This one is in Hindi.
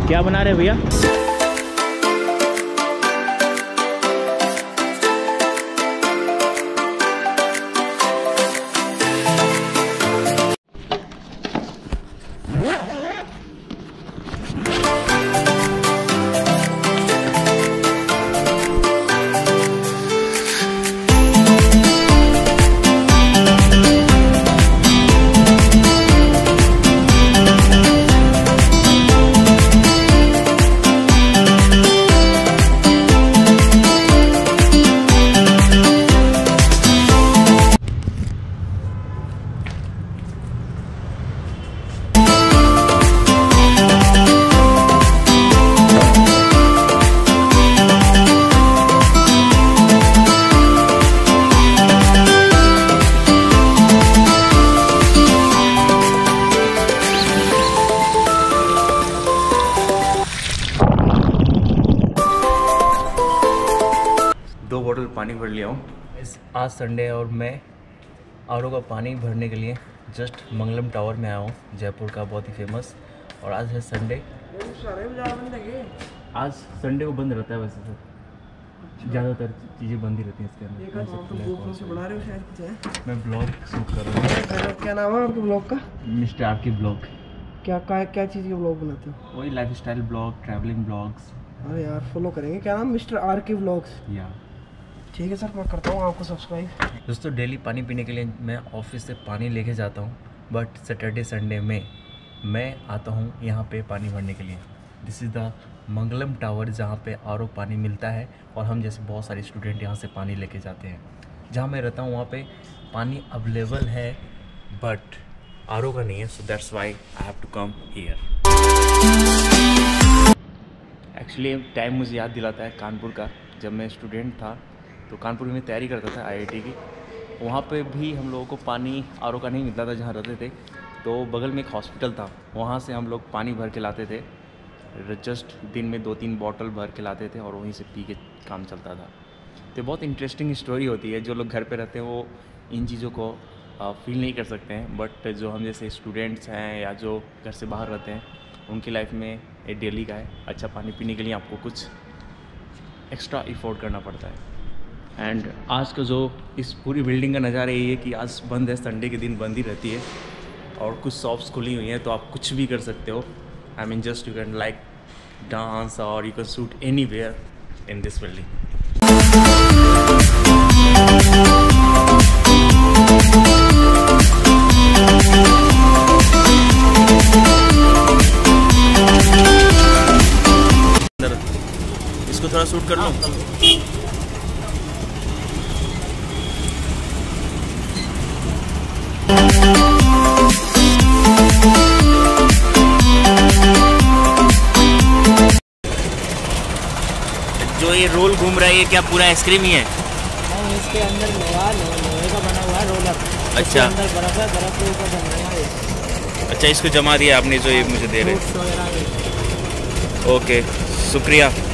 क्या बना रहे भैया? बोतल पानी भर लिया हूँ। आज संडे है और मैं आरओ का पानी भरने के लिए जस्ट मंगलम टावर में आया हूँ, जयपुर का बहुत ही फेमस। और आज है संडे। आज संडे को बंद रहता है वैसे सर, ज़्यादातर चीज़ें बंद ही रहती हैं इसके अंदर। मैं ब्लॉग शूट कर रहा हूँ। क्या नाम है आपके ब्लॉग का? Mister R K blog. क्या चीज़ के ब्लॉग बनाते हो? वही life style blog, travelling blogs. अरे यार फॉलो करेंगे। क्या नाम? Mister R K blogs. या ठीक है सर, मैं करता हूँ आपको सब्सक्राइब। दोस्तों डेली पानी पीने के लिए मैं ऑफिस से पानी लेके जाता हूँ, बट सैटरडे संडे में मैं आता हूँ यहाँ पे पानी भरने के लिए। This is the Mangalam tower, जहाँ पे आरओ पानी मिलता है और हम जैसे बहुत सारे स्टूडेंट यहाँ से पानी लेके जाते हैं। जहाँ मैं रहता हूँ वहाँ पे पानी अवेलेबल है बट आरओ का नहीं है, so that's why I have to come here. Actually time मुझे याद दिलाता है कानपुर का। जब मैं स्टूडेंट था तो कानपुर में तैयारी करता था आईआईटी की, वहाँ पे भी हम लोगों को पानी आरओ का नहीं मिलता था जहाँ रहते थे। तो बगल में एक हॉस्पिटल था, वहाँ से हम लोग पानी भर के लाते थे। जस्ट दिन में 2-3 बॉटल भर के लाते थे और वहीं से पी के काम चलता था। तो बहुत इंटरेस्टिंग स्टोरी होती है। जो लोग घर पे रहते हैं वो इन चीज़ों को फील नहीं कर सकते हैं, बट जो हम जैसे स्टूडेंट्स हैं या जो घर से बाहर रहते हैं उनकी लाइफ में ये डेली का है। अच्छा पानी पीने के लिए आपको कुछ एक्स्ट्रा इफोर्ट करना पड़ता है। एंड आज का जो इस पूरी बिल्डिंग का नज़ारा यही है कि आज बंद है, संडे के दिन बंद ही रहती है और कुछ शॉप्स खुली हुई हैं, तो आप कुछ भी कर सकते हो। I mean just you can like dance और you can shoot anywhere in this building. इसको थोड़ा शूट कर लो। जो ये रोल घूम रहा है ये क्या पूरा आइसक्रीम ही है? नहीं, इसके अंदर लोहे का बना हुआ है रोलर। अच्छा, अंदर बर्फ है, बर्फ के ऊपर जम रहा है। अच्छा इसको जमा दिया आपने जो ये मुझे दे रहे हैं। ओके शुक्रिया।